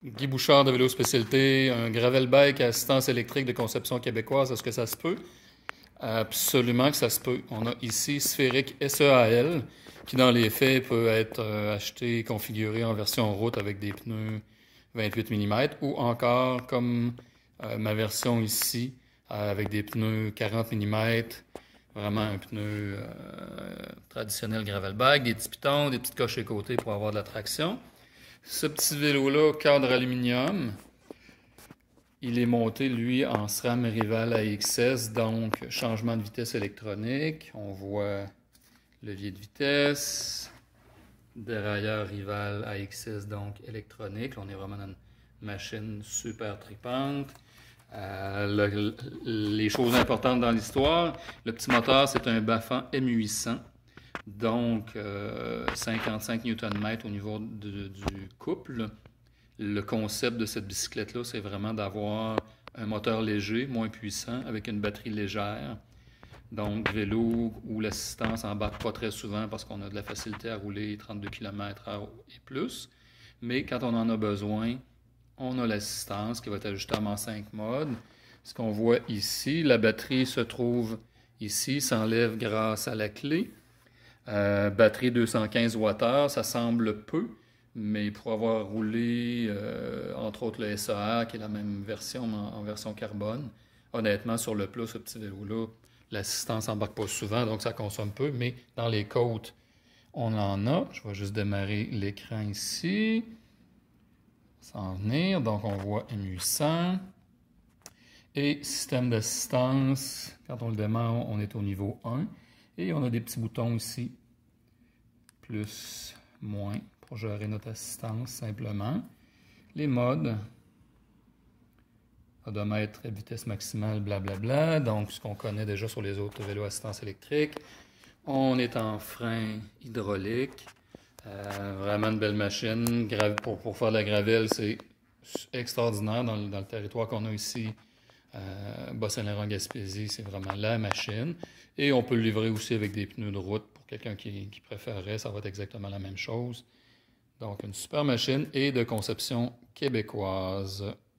Guy Bouchard de Vélo Spécialité, un gravel bike à assistance électrique de conception québécoise, est-ce que ça se peut? Absolument que ça se peut. On a ici Sphérique SEAL, qui dans les faits peut être acheté et configuré en version route avec des pneus 28 mm ou encore comme ma version ici avec des pneus 40 mm, vraiment un pneu traditionnel gravel bike, des petits pitons, des petites coches à côté pour avoir de la traction. Ce petit vélo-là, cadre aluminium, il est monté, lui, en SRAM Rival AXS, donc changement de vitesse électronique. On voit levier de vitesse, dérailleur Rival AXS, donc électronique. Là, on est vraiment dans une machine super tripante. Les choses importantes dans l'histoire, le petit moteur, c'est un Bafang M800. Donc, 55 Nm au niveau du couple. Le concept de cette bicyclette-là, c'est vraiment d'avoir un moteur léger, moins puissant, avec une batterie légère. Donc, vélo où l'assistance n'embarque pas très souvent parce qu'on a de la facilité à rouler 32 km/h et plus. Mais quand on en a besoin, on a l'assistance qui va être ajustable en 5 modes. Ce qu'on voit ici, la batterie se trouve ici, s'enlève grâce à la clé. Batterie 215 Wh, ça semble peu, mais pour avoir roulé, entre autres le SAR, qui est la même version en version carbone, honnêtement, sur le plat, ce petit vélo-là, l'assistance n'embarque pas souvent, donc ça consomme peu, mais dans les côtes, on en a. Je vais juste démarrer l'écran ici. S'en venir, donc on voit M800. Et système d'assistance, quand on le démarre, on est au niveau 1. Et on a des petits boutons ici, plus, moins, pour gérer notre assistance simplement. Les modes, odomètre, vitesse maximale, blablabla. Donc, ce qu'on connaît déjà sur les autres vélos assistance électrique. On est en frein hydraulique. Vraiment une belle machine. Pour faire de la gravelle, c'est extraordinaire dans le territoire qu'on a ici. Bas-Saint-Laurent-Gaspésie, c'est vraiment la machine. Et on peut le livrer aussi avec des pneus de route pour quelqu'un qui préférerait. Ça va être exactement la même chose. Donc, une super machine et de conception québécoise.